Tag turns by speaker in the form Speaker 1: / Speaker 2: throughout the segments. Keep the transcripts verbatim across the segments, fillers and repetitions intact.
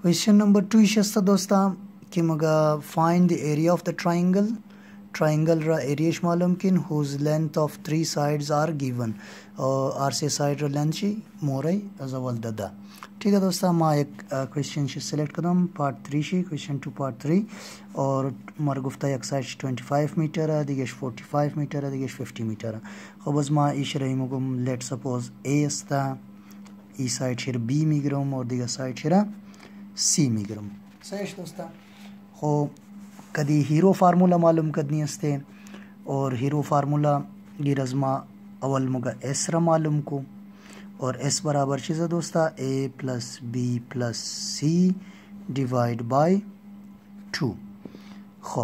Speaker 1: Question number two is dosta कि मगा find the area of the triangle. Triangle ra area इश मालूम किन whose length of three sides are given. और आर से साइड रा length ची मोराई अज़वल ददा. ठीक है दोस्ता मा एक क्वेश्चन शी सिलेक्ट कदम पार्ट थ्री शी क्वेश्चन टू पार्ट थ्री और मर गुफ्ता एक साइड ट्वेंटी फाइव मीटर है दिगेश फोर्टी फाइव मीटर है दिगेश फिफ्टी मीटर है. खबज मा इश रही मुगम लेट सपोज ए अस्ता ई साइड शिर बी मिग्रम और दिगा साइड शिरा सी मिग्रम. सही दोस्ता हो कदी हीरो फार्मूला मालूम कदनी अस्ते और हीरो फार्मूला गिरजमा अवल मुगा एस रा मालूम को और एस बराबर चीज़ है दोस्ता A plus B plus C divide by two. खो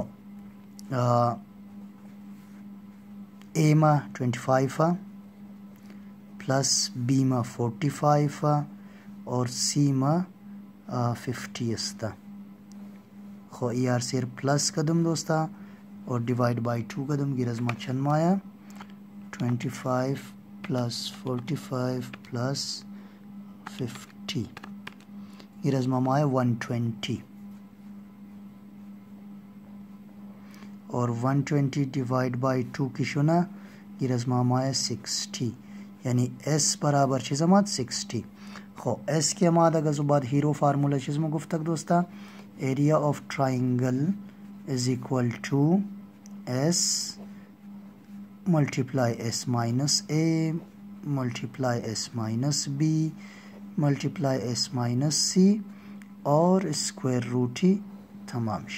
Speaker 1: ए मा ट्वेंटी फाइव है प्लस बी मा फोर्टी फाइव है और सी मा फिफ्टी अस्ता. खो ई आर सिर प्लस कदम दोस्ता और डिवाइड बाय टू कदम गिरजमा चन माया twenty five plus forty five plus fifty गिरजमा माया वन ट्वेंटी और one twenty divide by two की शुना गिरजमा माया सिक्सटी यानी एस बराबर चीज़ माद सिक्सटी. खो एस के माद अगर जुबाद हीरो फार्मूला चीज़ में गुफ्तक दोस्ता area of triangle is equal to S multiply S minus A multiply S minus B multiply S minus C और square root ही तमामश.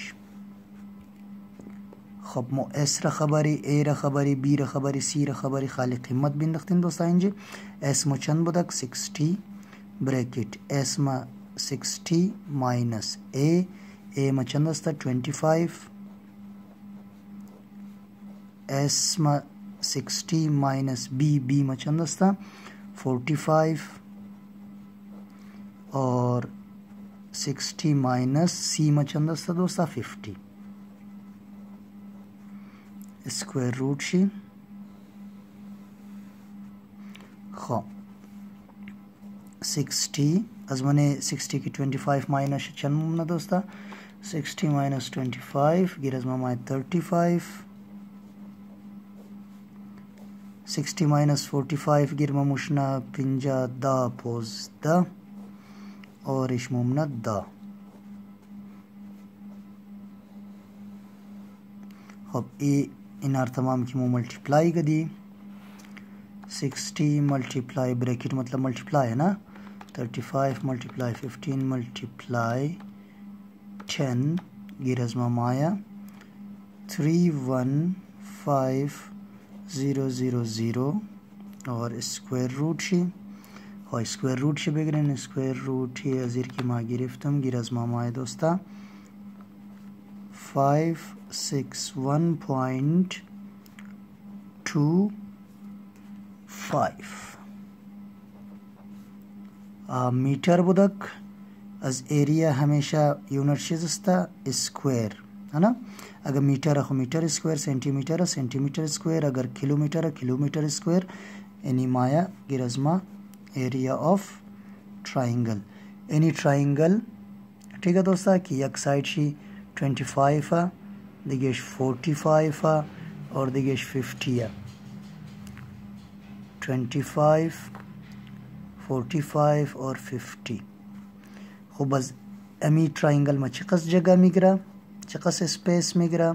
Speaker 1: खब मो S रा खबरी A रा खबरी B रा खबरी C रा खबरी खाली कीमत बिन दख्तिन दोस्ता इंजे S मो चंद बदक सिक्सटी ब्रैकेट S मा सिक्सटी माइनस ए ए मा चंदस्ता ट्वेंटी फाइव एस मा सिक्सटी माइनस बी बी मा चंदस्ता फोर्टी फाइव और सिक्सटी माइनस सी मा चंदस्ता दोस्ता फिफ्टी स्क्वायर रूट शी. खो सिक्सटी अजमने सिक्सटी की ट्वेंटी फाइव माइनस चन्म ना दोस्ता सिक्सटी माइनस ट्वेंटी फाइव गिरजमा माय thirty five sixty minus forty five गिरमा मुशना पिंजा दा पोज दा और इशमुमना दा. अब ए इन आर तमाम की मु मल्टीप्लाई कर दी सिक्सटी मल्टीप्लाई ब्रैकेट मतलब मल्टीप्लाई है ना thirty five multiply fifteen multiply ten गिरजमा माया three one five zero zero zero और स्क्वायर रूट शी और स्क्वायर रूट शी बेगरेन स्क्वायर रूट ही अजीर की माँ गिरफ्तम गिरजमा माया दोस्ता five six one point two five metre बुदक अज एरिया हमेशा यूनिट शिजस्ता स्क्वायर है ना. अगर मीटर है मीटर स्क्वायर सेंटीमीटर है सेंटीमीटर स्क्वायर अगर किलोमीटर है किलोमीटर स्क्वायर यानी माया गिरजमा area of triangle any triangle. ठीक है दोस्ता कि एक साइड शी ट्वेंटी फाइव है दिगेश फोर्टी फाइव है और दिगेश फिफ्टी है ट्वेंटी फाइव फोर्टी फाइव और फिफ्टी. हो बस एमी ट्राइंगल में चकस जगह मिगरा चकस स्पेस मिगरा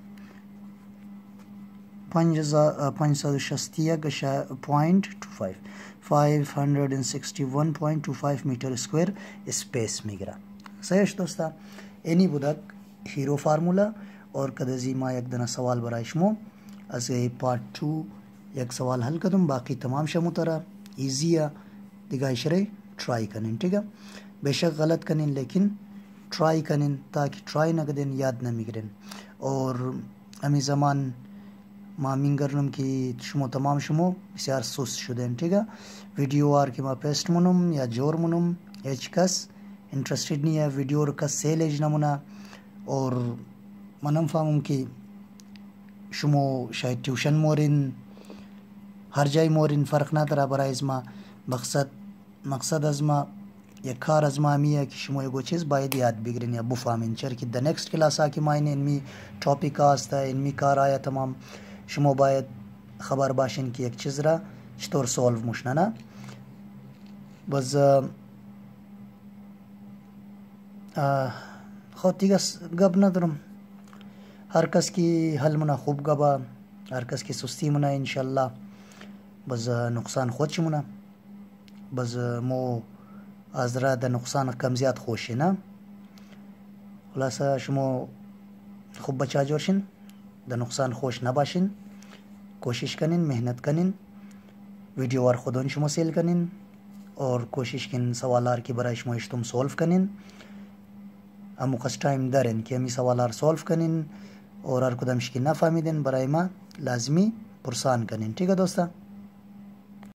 Speaker 1: पंज पंज सौ शस्तिया गशा point two five five hundred and sixty one point two five metre square space मिगरा. सही दोस्ता एनी बुदक हीरो फार्मूला और कदजी मा एक दना सवाल बराइशमो असे पार्ट टू एक सवाल हल कदम बाकी तमाम शमो तरह ईजिया दिगाइशरे ट्राई करें. ठीक है बेशक गलत करें लेकिन ट्राई करें ताकि ट्राई न करें याद न मिगरें. और अमी ज़मान मामिंगरनुम की शुमो तमाम शुमो इसार सोस शुदें. ठीक है वीडियो आर के मा पेस्ट मुनुम या जोर मुनुम एच कस इंटरेस्टेड नहीं है वीडियो का सेल एज नमुना और मनम फामुम की शुमो शायद ट्यूशन मोरिन हर जाय मोरिन फ़र्क ना तरा बरा इज़मा मकसद मकसद अज़मा یک کار از مامیه که شما یه چیز باید یاد بگیرین یا بفهمین، چرا که در نکست کلاس ها که ماین اینمی ٹاپیک هسته، اینمی کار های تمام شما باید خبر باشین که یک چیز را چطور سولو مشنه. نه باز خود دیگه گب ندارم، هر کس که حل مونه خوب گبه، هر کس که سستی مونه انشالله باز نقصان خودش مونه. باز مو از را در نقصان کم زیاد خوشه. نه خلاصه شما خوب بچه جورشین، در نقصان خوش نباشین، کوشش کنین، مهنت کنین، ویدیو وار خودون شما سیل کنین और कोशिश किन सवालार की बराइश मोइश तुम सॉल्व कनिन। अमुकस टाइम दरेन कि हमी सवालार सॉल्व कनिन और हर कुदमश की ना फाहमिदिन बराई मा लाजमी पुरसान कनिन। ठीक है दोस्ता।